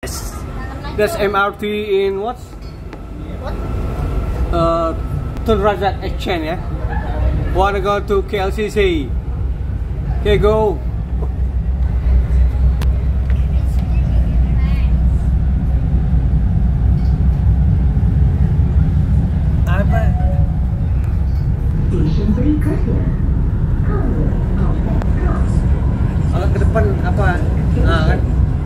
There's MRT in what? Tun Razak Exchange, yeah? Wanna go to KLCC? Okay, go. Apa? Kalau ke depan apa? Nah kan?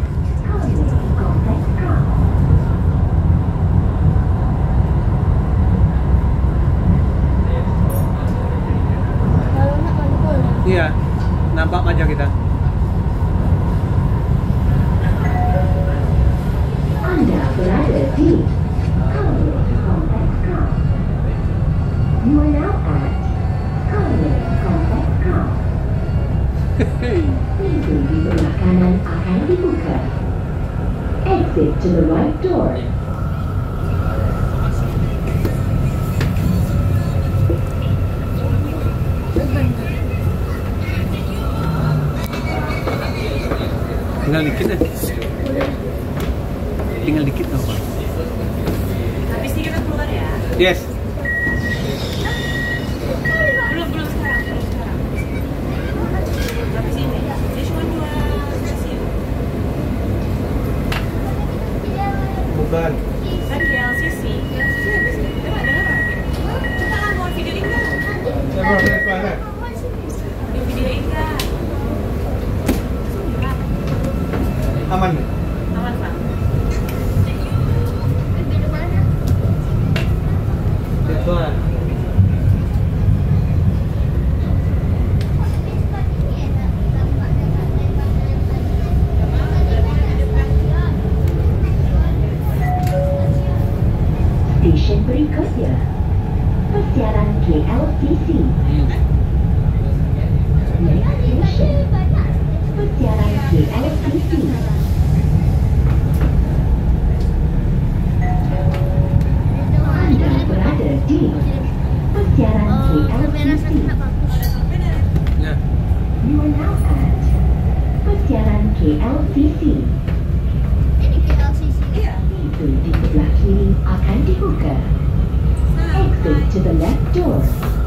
Iya, nampak aja kita. Anda berada di You are now at Colony Compact Car. Pintu di sebelah kanan akan dibuka. Exit to the right door. Tinggal dikit deh. Tinggal dikit apa? Habis ini kita keluar ya? Yes. Belum sekarang. Habis ini. Dia cuma 2 stasiun. Bukan. Kan di LCC habis ini. Dengar. Kita kan mau videoin kan? Di videoin kan? Aman deh. Aman, Pak. Betul. Stasiun berikutnya, persiaran KLCC. Next station, persiaran KLCC. Anda berada di persiaran KLCC. Ya. You are now at persiaran KLCC. Ini KLCC. Iya. Pintu di sebelah kiri akan dibuka. Exit to the left door.